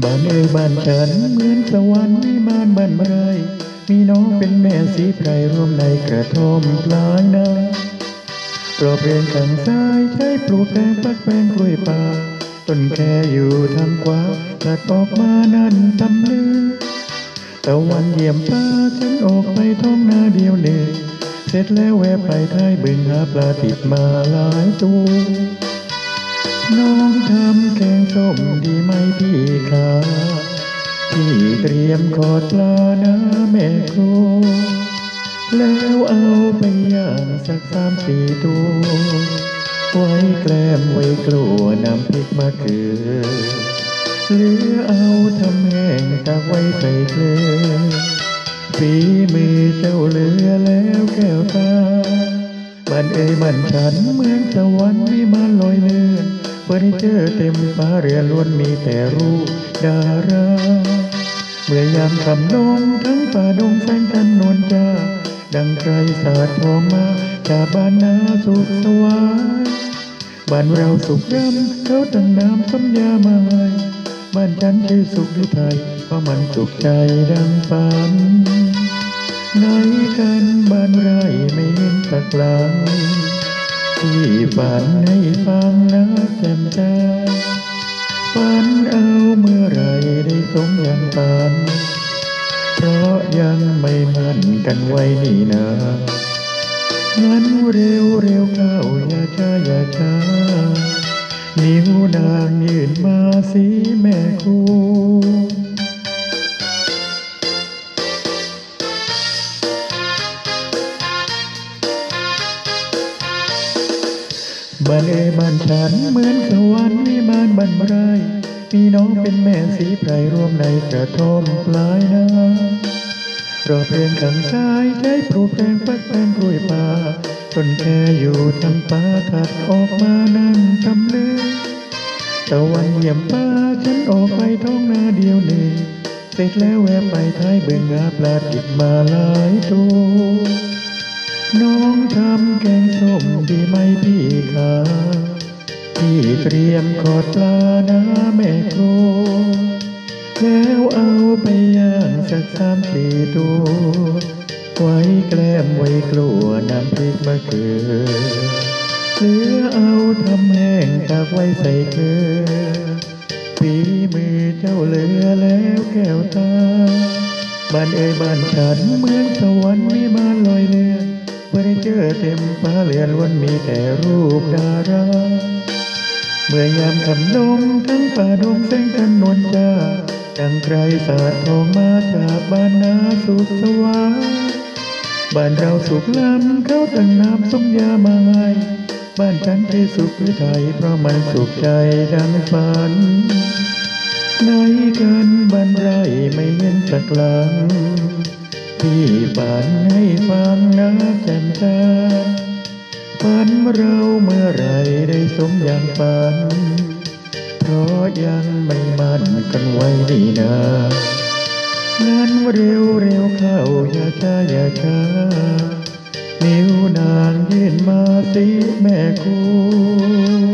บ้านบ้านฉันเหมือนสวรรค์วิมานบ้านไรมีน้องเป็นแม่สีไพรร่วมในกระท่อมปลายนาปลอบเรียนข้างซ้ายใช้ปลูกแตงปักแปงกล้วยป่าต้นแค่อยู่ทางขวาตัดออกมานั่นตำลึงตะวันเยี่ยมตาฉันออกไปท้องนาเดียวหนึ่งเสร็จแล้วแวะไปท้ายบึงหาปลาติดมาหลายตัวน้องทำแกงส้มดีไหมพี่ขาพี่เตรียมขอดปลานะแม่ครูแล้วเอาไปย่างสัก3-4 ตัวไว้แกล้มไว้กลัวน้ำพริกมะเขือหรือเอาทำแห้งตากไว้ใส่เกลือฝีมือเจ้าเหลือแล้วแก้วตาบ้านบ้านฉันเหมือนสวรรค์วิมานลอยเลื่อนเฟอร์นิเจอร์เต็มฟ้าเรือนล้วนมีแต่รูปดาราเมื่อยามคำลงทั้งป่าดงแสงจันทร์นวลจ้าดังใครสาดทองมาจากบ้านนาสุขสวายบ้านเราสุขร่ำเขาตั้งน้ำสัญญามาให้บ้านฉันชื่อสุขหรือไทยเพราะมันสุขใจดังฝันไหนกันบ้านไรไม่เห็นสักหลังที่ฝันให้ฟังนะแจ่มใจฝันเอาเมื่อไรได้สมอย่างฝันเพราะยังไม่มั่นกันไว้นี่นางั้นเร็วเร็วเข้าอย่าช้าอย่าช้านิ้วนางยืนมาสิแม่ครูบ้านบ้านฉันเหมือนสวรรค์วิมานบ้านไรมีน้องเป็นแม่สีไพรร่วมในกระท่อมปลายนารอเพลงข้างซ้ายใช้ปลูกแตงปักแปงกล้วยป่าต้นแค่อยู่ทางป่าถัดออกมานั่งทำลือตะวันเยี่ยมป่าฉันออกไปท้องนาเดียวหนึ่งเสร็จแล้วแวะไปท้ายบึงหาปลาติดมาหลายตัวน้องทำแกงส้มดีไหมพี่ขาพี่เตรียมขอดปลานะแม่ครูแล้วเอาไปย่างสัก3-4 ตัวไว้แกล้มไว้กลัวน้ำพริกมะเขือหรือเอาทำแห้งตากไว้ใส่เกลือฝีมือเจ้าเหลือแล้วแก้วตาบ้านบ้านฉันเหมือนสวรรค์วิมานลอยเลื่อนเฟอร์นิเจอร์เต็มฟ้าเรือนล้วนมีแต่รูปดาราเมื่อยามคำลงทั้งป่าดงแสงจันทร์นวลจ้าดังใครสาดทองมาจากบ้านนาสุขสวรรค์บ้านเราสุขล้ำเขาตั้งน้ำสมยามาให้บ้านฉันที่สุขหรือไทยเพราะมันสุขใจดังฝันไหนกันบ้านไรไม่เห็นสักหลังที่ฝันให้ฟังนะแจ่มใจฝันเราเมื่อไรได้สมอย่างฝันเพราะยังไม่มั่นกันไว้นี่นางั้นเร็วเร็วเข้าอย่าช้าอย่าช้านิ้วนางยื่นมาสิแม่ครู